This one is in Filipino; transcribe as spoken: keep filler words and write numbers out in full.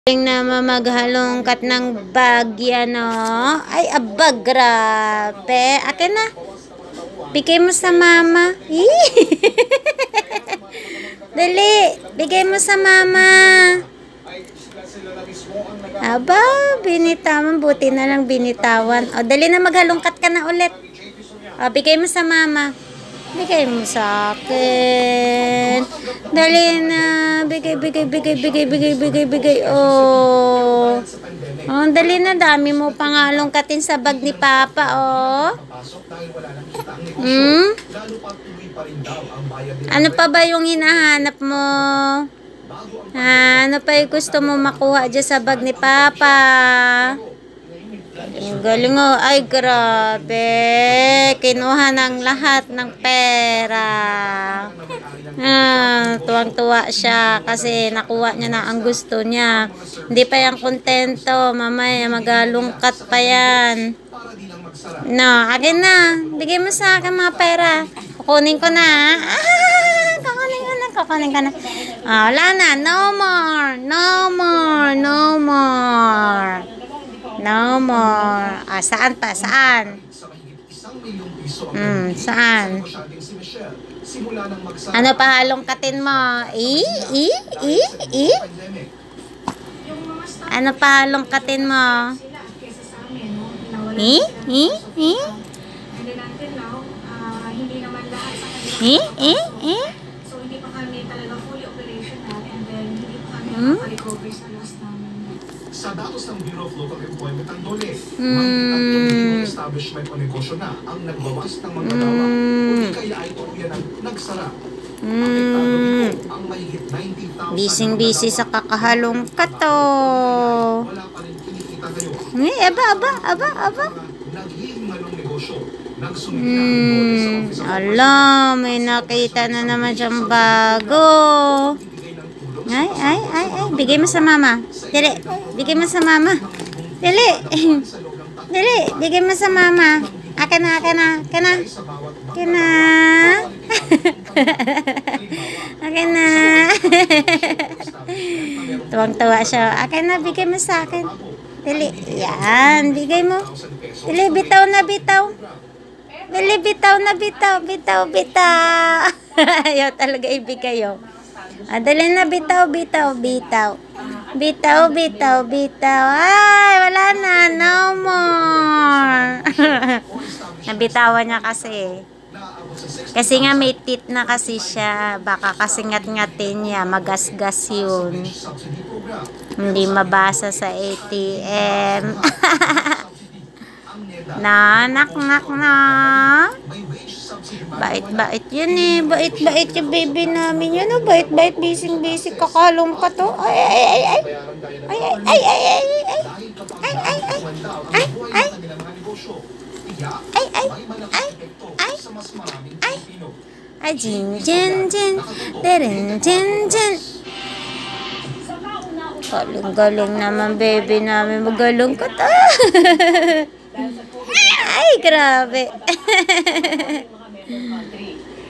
Galing naman maghalongkat ng bagya, no? Ay, abag, grabe. Akin na. Bigay mo sa mama. Dali. Bigay mo sa mama. Aba, binitawan. Buti na lang binitawan. O, dali na maghalongkat ka na ulit. O, bigay mo sa mama. Bigay mo sa akin. Dali na. Bigay, bigay, bigay, bigay, bigay, bigay, bigay. Oh. Oh, dali na. Dami mo pangalongkatin sa bag ni Papa, oh. Hmm? Ano pa ba yung hinahanap mo? Ha? Ano pa yung gusto mo makuha dyan sa bag ni Papa? Ang galing, oh. Ay, grabe. Kinuha ng lahat ng pera. Ah, tuwang-tuwa siya kasi nakuha niya na ang gusto niya. Hindi pa yan kontento. Mamaya magalungkat pa yan. No, akin na. Bigay mo sa akin mga pera. Kukunin ko na. Ah, kukunin ko na. Kukunin ko na. Ah, wala na. No more. No more. No more. No more. Ah, saan pa? Saan? Hmm, saan? Ano pa halongkatin mo? I? I? I? I? Ano pa halongkatin mo? I? I? I? I? I? I? So, hindi pa kami talaga fully operational and then hindi pa kami Hmm? nakarecover sa last namin. Sa datos ng Bureau of Local Employment ang dole, Hmm. may tatlong establishment o negosyo na ang nagbawas ng mga dawa o di kaya ay tuluyan ang nagsara. Apektado dito ang mahigit ninety thousand Bising-busy sa kakahalongkat, to. wala pa rin kinikita ngayon. Eh, aba, aba, aba, aba. Naghihingalong negosyo. Nagsumiti na ang dole sa Hmm. Office of Ala, may nakita na naman siyang bago. Ay, ay, ay, ay. Bigay mo sa mama. Dili. Bigay mo sa mama. Dili. Dili. Bigay mo sa mama. Akin na, akin na. Akin na. Akin na. Akin na. Tuwang-tuwa siya. Akin na, bigay mo sa akin. Dili. Yan. Bigay mo. Dili, bitaw na bitaw. Dili, bitaw na bitaw. Bitaw, bitaw. Ayaw talaga ibigay, oh. Ah, dali na, bitaw, bitaw, bitaw. Bitaw, bitaw, bitaw. Ay, wala na. No more. Nabitawan niya kasi. Kasi nga may tit na kasi siya. Baka kasi ngat-ngatin niya. Magasgas yun. Hindi mabasa sa A T M. Na, nak, nak, na. Bait-bait yun eh. Bait-bait yung baby namin yun. Oh. Bait-bait, bising-bising, kakalong pa to. Ay, ay, ay, ay. Ay, ay, ay, ay, ay, ay. Ay, ay, ay. Ay, ay. Ay, ay, ay. Ay, ay. Ay, jin, jin, jin. Derin, jin, jin. Galing-galing naman baby namin. Magaling ka ta. Ay, grabe.